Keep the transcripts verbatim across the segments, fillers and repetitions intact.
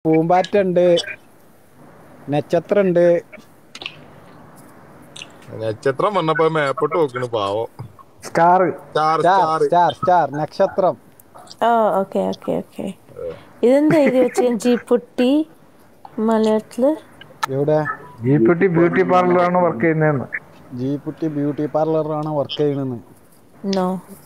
പൂമ്പാറ്റുണ്ട്, നക്ഷത്രണ്ട്. നക്ഷത്രം വന്നപ്പോ മേപ്പോട്ട് നോക്കണ് പാവം. Star star star star star star നക്ഷത്രം. ഓ ഓക്കെ ഓക്കെ ഓക്കെ. ഇതെന്താ എഴുതി വെച്ച? ജീപ്പുട്ടി മലയാളത്തില് എവിടെ? ജീപ്പുട്ടി ബ്യൂട്ടി പാർലറാണ് വർക്ക് ചെയ്യുന്നതെന്ന്. ജീപ്പുട്ടി ബ്യൂട്ടി പാർലറാണ് വർക്ക് ചെയ്യണെന്ന്. നോ,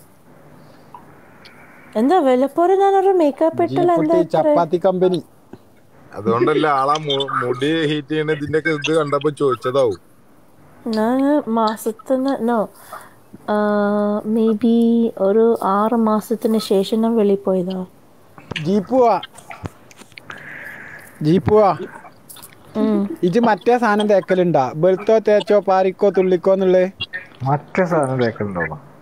എന്താ വിലപ്പോര മേക്കപ്പ് ഇട്ടല്ല എന്താ? ചപ്പാത്തി കമ്പനി. അതുകൊണ്ടല്ല ആളാ മുടി ഹീറ്റ് ചെയ്യണ ഇതിന്റെ ഒക്കെ ഇത് കണ്ടപ്പോ ചോദിച്ചതാവും. ഞാൻ മാസത്തിന് നോ മേ ബി ഒരു ആറ് മാസത്തിന് ശേഷം ഞാൻ വെളിയിൽ പോയതാ. ജീപ്പുവാ ജീപ്പുവാ ഇത് മറ്റേ സാധനം തേക്കലുണ്ടാ? വെളുത്തോ തേച്ചോ പാരിക്കോ തുള്ളിക്കോ എന്നുള്ളേ മറ്റേ സാധനം തേക്കലുണ്ടോ?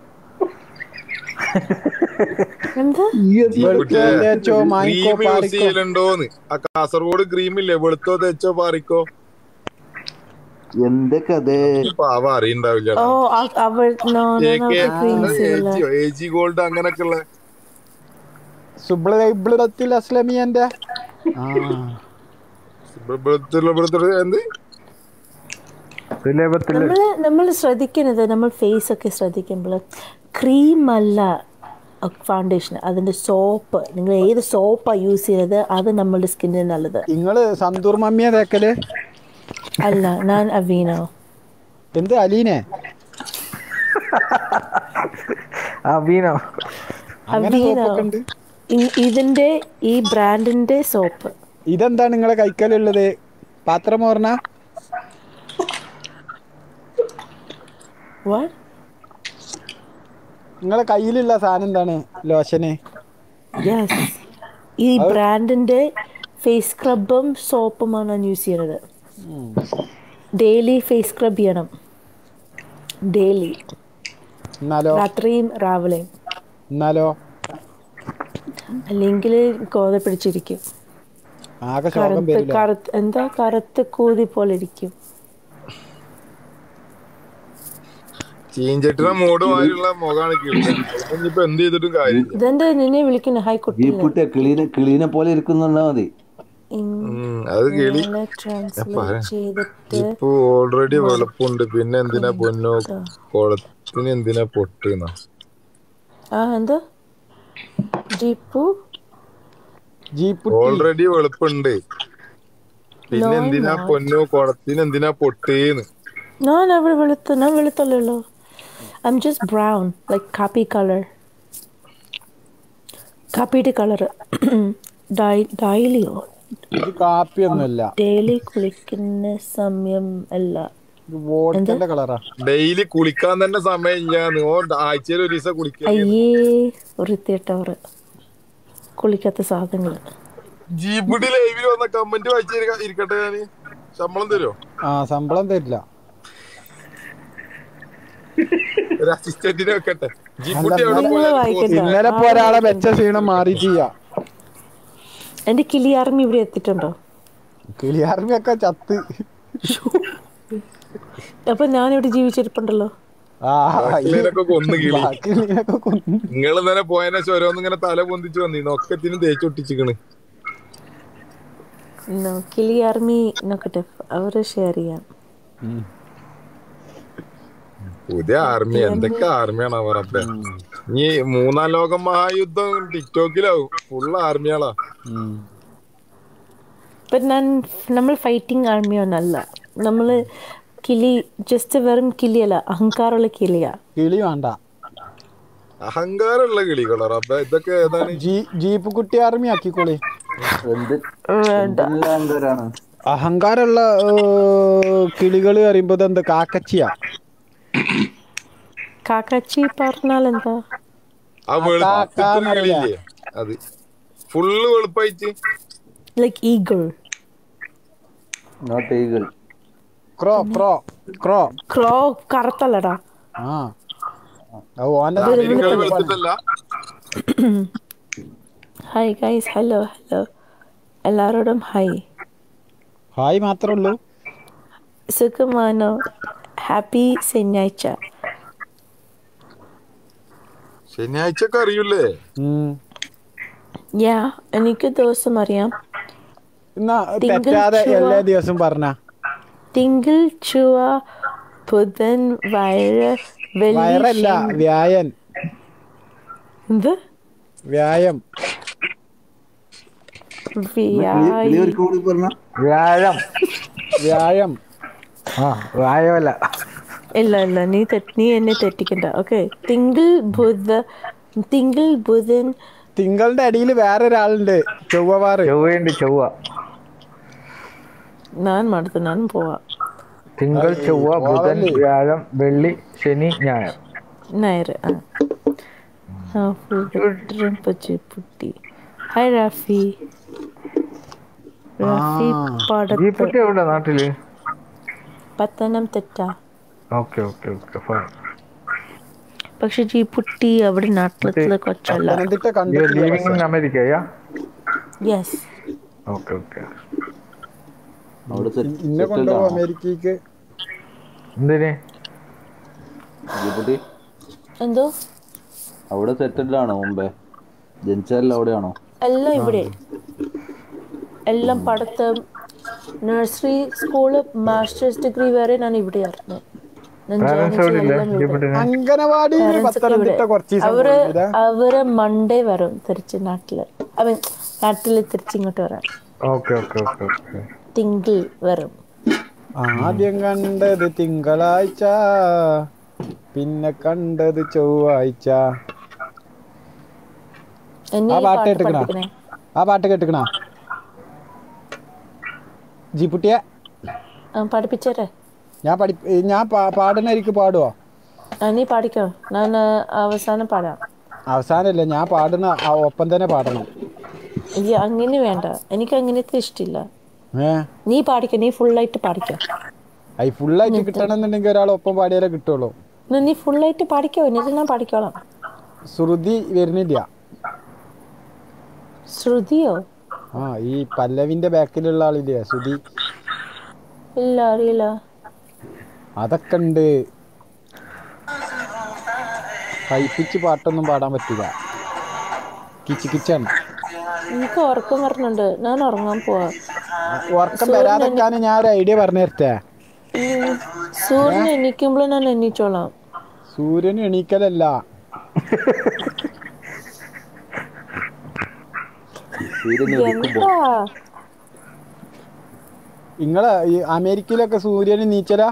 തേച്ചോ മായിക്കോ പാരിക്കോ. കാസർഗോഡ് ക്രീം ഇല്ലേ, വെളുത്തോ തേച്ചോ പാറിക്കോ. എന്തൊക്കെ പാവ അറിയണ്ടാവില്ല. ഗോൾഡ് അങ്ങനൊക്കെ ഉള്ള സുബ്ലത്തിൽ അസ്ലമിയന്റെ നമ്മള് നമ്മൾ ശ്രദ്ധിക്കുന്നത്, നമ്മൾ ഫേസ് ഒക്കെ ശ്രദ്ധിക്കുമ്പോൾ ക്രീം അല്ല ഫൗണ്ടേഷൻ, അതിന്റെ സോപ്പ്. നിങ്ങൾ ഏത് സോപ്പാ യൂസ് ചെയ്യുന്നത് അത് നമ്മളുടെ സ്കിന്നിന് നല്ലത്. നിങ്ങള് സന്തൂർ മമ്മിയ തേക്കല്? അല്ല, ഞാൻ അവീനോ. എന്ത് അലീനെ? അവീനോ അവീനോ ഇതിന്റെ ഈ ബ്രാൻഡിന്റെ സോപ്പ്. ഇതെന്താ നിങ്ങളെ കൈക്കലുള്ളത്? പാത്രം ഓർണ? നിങ്ങളെ കയ്യിലുള്ള സാധനം എന്താണ്? ലോഷന്? യെസ്, ഈ ബ്രാൻഡിന്റെ ഫേസ് സ്ക്രബും സോപ്പുമാണ് ഞാൻ യൂസ് ചെയ്യുന്നത്. ഡെയിലി ഫേസ് സ്ക്രബ് ചെയ്യണം, ഡെയിലി, രാത്രിയും രാവിലെയും. എന്നാലോ അല്ലെങ്കിൽ കോത പിടിച്ചിരിക്കും, എന്താ കറുത്ത് കൂതി പോലെ ഇരിക്കും. ഇതെന്താ നിന്നെ വിളിക്കുന്ന? ഹൈ കുട്ടി കിളീനെ പോലെ ഇരിക്കുന്നുണ്ടാ മതി. ഓൾറെഡി വെളുപ്പുണ്ട്, പിന്നെ എന്തിനാ പൊന്നോ കുളത്തിന് എന്തിനാ പൊട്ടുന്ന? എന്താ ജീപ്പു? ഓൾറെഡി വെളുപ്പുണ്ട്, പിന്നെ എന്തിനാ പൊന്നോ കുളത്തിന് എന്തിനാ പൊട്ടേന്ന്? ഞാൻ അവിടെ വെളുത്ത ഞാൻ വെളുത്തല്ലോ. I'm just brown, like coffee color. കാപ്പിയുടെ കളർ. ഡെയിലിയോ? ഇത് കാപ്പിയൊന്നുമല്ല. ഡെയിലി കുളിക്കുന്ന സമയം അല്ല. ഡെയിലി കുളിക്കാൻ തന്നെ സമയം. ആഴ്ചയിൽ ഒരു ദിവസം കുളിക്കുക. അയ്യേ, വൃത്തിയിട്ടവർ കുളിക്കാത്ത സാധനങ്ങൾ. ജീപ്പുട്ടി ലൈവിൽ വന്ന കമന്റ് വായിച്ചിരിക്കട്ടെ. ഞാൻ ശമ്പളം തരുമോ? ആ, ശമ്പളം തരില്ല. ഇന്നലെ ഒരാളെ വെച്ച ക്ഷീണം മാറി ചെയ്യാ. എന്റെ കിളി ആർമി ഇവിടെ എത്തിയിട്ടുണ്ടോ? കിളി ആർമി ഒക്കെ ചത്ത്. അപ്പൊ ഞാനിവിടെ ജീവിച്ചിരിപ്പുണ്ടല്ലോ. നിങ്ങൾ ഇന്നലെ പോയതിനെ ഓരോന്നിങ്ങനെ തല പൊന്തിച്ചു വന്നിരുന്നു, ഒക്കത്തിനും തേച്ചൊട്ടിച്ചിക്കണ്. കിളി ആർമി നോക്കട്ടെ, അവര് ഷെയർ ചെയ്യാം. പുതിയ ആർമി എന്തൊക്കെ ആർമിയാണ് അവരപ്പ. ഇനി മൂന്നാം ലോക മഹായുദ്ധം ടിക്ടോക്കിലാവും, ഫുള്ള് ആർമിയാളാ. നമ്മൾ ഫൈറ്റിംഗ് ആർമിയൊന്നല്ല, നമ്മള് കിളി ജസ്റ്റ് വെറും കിളിയല്ല, അഹങ്കാരമുള്ള കിളിയാ. കിളി വേണ്ട, അഹങ്കാരമുള്ള കിളികളാ റബ്ബേ. ഇതൊക്കെ ഏതാണ്? ജീപ്പ് കുട്ടി ആർമി ആക്കിക്കോളി. അഹങ്കാരമുള്ള കിളികള് പറയുമ്പോ എന്താ? കാക്കച്ചിയാ. കാക്കച്ചി പറഞ്ഞാൽ എന്താ? അത് ഫുള്ള് വെളുപ്പായിട്ട് like eagle. Not eagle. Crow crow crow crow കറുത്തല്ലടാ. ഹായ് ഗൈസ്, ഹലോ ഹലോ എല്ലാരോടും ഹായ്. ഹായ് മാത്രമേ ഉള്ളൂ. സുഖമാണോ? ഹാപ്പി ശനിയാഴ്ച. ശനിയാഴ്ച ഒക്കെ അറിയൂലേ? യാ, എനിക്ക് ദിവസം അറിയാം. എന്നാ തിങ്കൾ തെറ്റാതെ ചൊവ്വ എല്ലാ ദിവസവും പറഞ്ഞ തിങ്കൾ ചൊവ്വ ബുധൻ വയറ വെള്ളി വയറല്ല ശനി വ്യായൻ എന്ത് വ്യായം വ്യാഴ് ഒരു കൂടി പറഞ്ഞ വ്യാഴം. വ്യായം ആ വ്യായമല്ല. ഇല്ല ഇല്ല നീ തെറ്റ് നീ എന്നെ തെറ്റിക്കണ്ട. ഓക്കെ, തിങ്കൾ ബുധ തിങ്കൾ ബുധൻ തിങ്കളുടെ അടിയിൽ വേറൊരാളുണ്ട് ചൊവ്വവാറ്. ചൊവ്വയുണ്ട് ചൊവ്വ. ഞാൻ മടുത്തു, ഞാൻ പോവാ. തിങ്കൾ ചൊവ്വ ബുധൻ പോവല്ലേ വ്യാഴം വെള്ളി ശനി ഞായർ. ഞായർ. ആ വെട്ടിറമ്പ് ജെയ്പുട്ടി. ഹായ് റാഫി. റാഫി പടത്ത് ജീപ്പുട്ടി എവിടെ നാട്ടില്? Pathanamthitta. Okay okay okay fine. പക്ഷെ ജീപ്പുട്ടി അവിടെ നാട്ടിലത്തെ കൊച്ചല്ല. പത്തനംതിട്ട യു ആർ കണ്ടിട്ടില്ല ലിവിംഗ് പക്ഷെ. In America yeah? Yes. Okay okay. അവിടെ ഇന്നെ സെറ്റിൽഡ് കൊണ്ടുപോകും ആണോ അമേരിക്കക്ക്. എന്തിന്? ജീപ്പുട്ടി? എന്തോ അവിടെ സെറ്റിൽഡ് ആണോ മുമ്പേ? ജനിച്ചാലും അവിടെയാണോ? എല്ലാം ഇവിടെ. എല്ലാം പഠിത്തം നഴ്സറി സ്കൂള് മാസ്റ്റേഴ്സ് ഡിഗ്രി വരെ ഞാൻ ഇവിടെയായിരുന്നു. ഞാൻ പാരൻസ് എവിടെ ഇല്ലേ ജനിച്ചതെല്ലാം ഇവിടെ. ജീപ്പുട്ടിന്? അംഗനവാടിയിൽ പാരൻസ് ഒക്കെ ഇവിടെ. പത്തനംതിട്ട കുറച്ച് ദിവസം അവര് പോയില്ലേ? അവര് മൺഡേ വരും തിരിച്ച് നാട്ടില്. ഐ മീൻ നാട്ടില് തിരിച്ചിങ്ങോട്ട് വരാം. Okay okay okay okay. തിങ്കൾ വരും. ആദ്യം കണ്ടത് തിങ്കളാഴ്ച, പിന്നെ കണ്ടത് ചൊവ്വാഴ്ച. എന്നെ ആ ഈ പാട്ട് പാട്ട് കേട്ടിക്കണ പഠിപ്പിക്കണേ. ആ പാട്ട് കേട്ടിക്കണ ജീപ്പുട്ടിയെ? പഠിപ്പിച്ചേരെ. ഞാൻ പഠി ഞാൻ പാടുന്നവർക്ക് പാടുവോ? നീ പാടിക്കോ, ഞാൻ അവസാനം പാടാം. അവസാനല്ലേ, ഞാൻ പാടുന്ന ഒപ്പം തന്നെ പാടണം. ഈ അങ്ങനെ വേണ്ട, എനിക്ക് അങ്ങനത്തെ ഇഷ്ടമില്ല. ഏ നീ പാടിക്കോ, നീ ഫുള്ളായിട്ട് പാടിക്കോ. അത് ഫുള്ളായിട്ട് കിട്ടണമെന്നുണ്ടെങ്കിൽ ഒരാൾ ഒപ്പം പാടിയാലേ കിട്ടുള്ളൂ. നീ ഫുള്ളായിട്ട് പാടിക്കോ, എന്നിട്ട് ഞാൻ പാടിക്കോളാം. ശ്രുതി വരുന്നില്ല. ശ്രുതിയോ? ആ ഈ പല്ലവിന്റെ ബാക്കിലുള്ള ആളില്ലേ ശ്രുതി? ഇല്ല, അറിയില്ല. അതൊക്കെ ഉണ്ട്. കൈപ്പിച്ച് പാട്ടൊന്നും പാടാൻ പറ്റില്ല, കിച്ച് കിച്ചാണ്. എനിക്ക് ഉറക്കം വരുന്നുണ്ട്, ഞാൻ ഉറങ്ങാൻ പോവാ. ഉറക്കം വരാതെക്കാൻ ഞാൻ ഒരു ഐഡിയ പറഞ്ഞു തരട്ടെ. സൂര്യൻ എണീക്കുമ്പോൾ ഞാൻ എണീച്ചോളാം. സൂര്യൻ എണീക്കലല്ല, എന്താ നിങ്ങളെ ഈ അമേരിക്കയിലൊക്കെ സൂര്യന് നീച്ചലാ?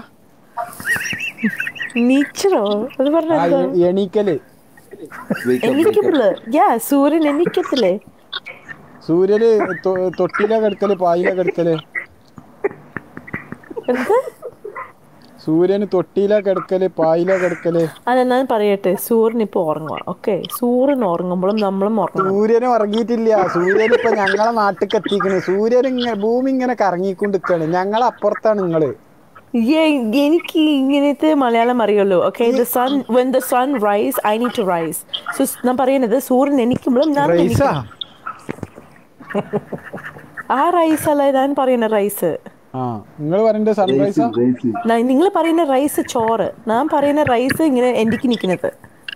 നീച്ചറോ? അത് പറഞ്ഞ ആ എണീക്കല്. എണീക്കുമ്പോള് യാ സൂര്യൻ എണീക്കത്തില്ലേ? സൂര്യന് തൊട്ടില കിടക്കല് പായില കിടക്കല്? എന്ത്? സൂര്യന് തൊട്ടിയില കിടക്കല് പായില കിടക്കല്? അതെ, ഞാൻ പറയട്ടെ, സൂര്യൻ ഇപ്പൊ ഉറങ്ങുക. ഓക്കെ, സൂര്യൻ ഉറങ്ങുമ്പോഴും നമ്മളും ഉറങ്ങണം. സൂര്യന് ഉറങ്ങിയിട്ടില്ല. സൂര്യൻ ഇപ്പൊ ഞങ്ങളെ നാട്ടിലേക്ക് എത്തിക്കണ്. സൂര്യൻ ഇങ്ങനെ ഭൂമി ഇങ്ങനെ കറങ്ങിക്കൊണ്ടിരിക്കാണ്. ഞങ്ങളെ അപ്പുറത്താണ് നിങ്ങള്. എനിക്ക് ഇങ്ങനത്തെ മലയാളം അറിയുള്ളൂ. Okay, the sun when the sun rise I need to rise. So ഞാൻ പറയുന്നത് സൂര്യൻ എണീക്കുമ്പോഴും ഞാൻ എണീക്കണം. ആ റൈസ് അല്ല ഞാൻ പറയുന്ന റൈസ്. ആ നിങ്ങൾ പറയുന്നത് സൺറൈസാ? നിങ്ങൾ പറയുന്ന റൈസ് ചോറ്, ഞാൻ പറയുന്ന റൈസ് ഇങ്ങനെ എനിക്ക് നിൽക്കുന്നത്.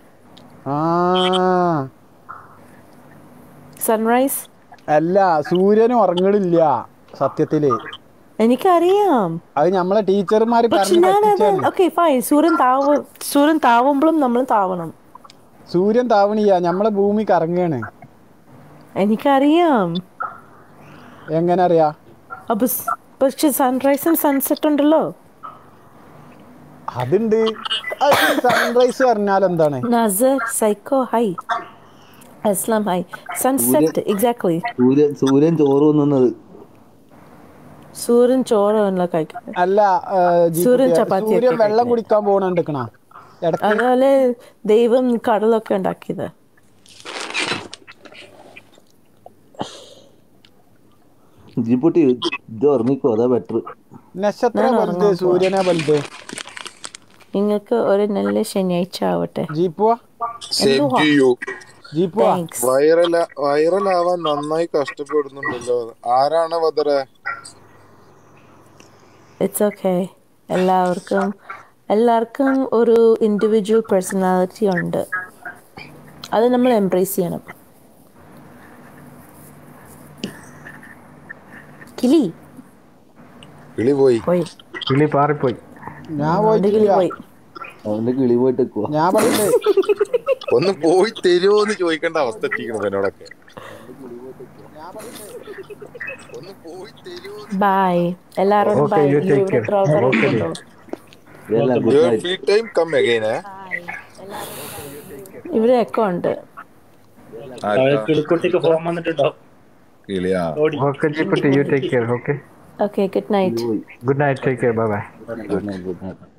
സൺറൈസ് അല്ല, സൂര്യന് ഉറങ്ങണില്ല സത്യത്തില്. എനിക്കറിയാം, അത് നമ്മളെ ടീച്ചർമാര് പക്ഷെ ഞാനത് ഓക്കെ ഫൈൻ. സൂര്യൻ താവ് സൂര്യൻ താവുമ്പോഴും നമ്മൾ താവണം. സൂര്യൻ താവണില്ല, നമ്മളെ ഭൂമി കറങ്ങാണ്. എനിക്കറിയാം. എങ്ങനെ അറിയാ? അപ്പൊ പക്ഷെ സൺറൈസും സൺസെറ്റ് ഉണ്ടല്ലോ. അതുണ്ട്. സൺറൈസ് പറഞ്ഞാൽ എന്താണ്? Nasar psycho hi Aslam hi sunset exactly. സൂര്യൻ സൂര്യൻ ചോറ് തിന്നുന്നത്. സൂര്യൻ ചോറ് കഴിക്കുന്നത് അല്ല, സൂര്യൻ ചപ്പാത്തി. സൂര്യൻ വെള്ളം കുടിക്കാൻ പോകണണ്ടിക്കണ. അതുപോലെ ദൈവം കടലൊക്കെ ഉണ്ടാക്കിയത്. ജീപ്പുട്ടി ഇത് ഉറങ്ങിക്കോ, അതാ ബെറ്റർ. നക്ഷത്രം വലുത് സൂര്യനെ വലുത്. നിങ്ങൾക്ക് ഒരു നല്ല ശനിയാഴ്ച ആവട്ടെ. ജീപ്പുവാ ജീപ്പുവാ വൈറല വൈറലാവാൻ നന്നായി കഷ്ടപ്പെടുന്നുണ്ടല്ലോ. ആരാണ് വദറെ? It's okay. എല്ലാവർക്കും എല്ലാവർക്കും ഒരു ഇൻഡിവിജ്വൽ പേഴ്സണാലിറ്റി ഉണ്ട്, അത് നമ്മൾ എംബ്രേസ് ചെയ്യണം. കിളി കിളി പോയി. പോയി. കിളി പാറിപ്പോയി. ഞാൻ അവന്റെ കിളി പോയിട്ടില്ല. പോയി. അവന്റെ കിളി പോയിട്ട് നിക്കുവാ. ഞാൻ പറഞ്ഞില്ലേ ഒന്ന് പോയി തരുമോ എന്ന് ചോദിക്കേണ്ട അവസ്ഥ എത്തിക്കണം എന്നോടൊക്കെ. ഒന്ന് പോയി തരുമോ. ബൈ എല്ലാരോടും. Okay, bye. you take ഇവിടെ care. Trouser Okay. ഉണ്ടോ? ഇതെല്ലാം good Your night. free time come again, eh? ഇവിടെ ഒക്കെ ഉണ്ട്. കിളിക്കുട്ടിക്ക് ഫോം വന്നിട്ടുണ്ടോ? കിളിയാ. Okay, Jeeputti, you take care. Okay. Okay, good night. കിളി പോയി. Good night. Take care. Bye bye. Good night, good night.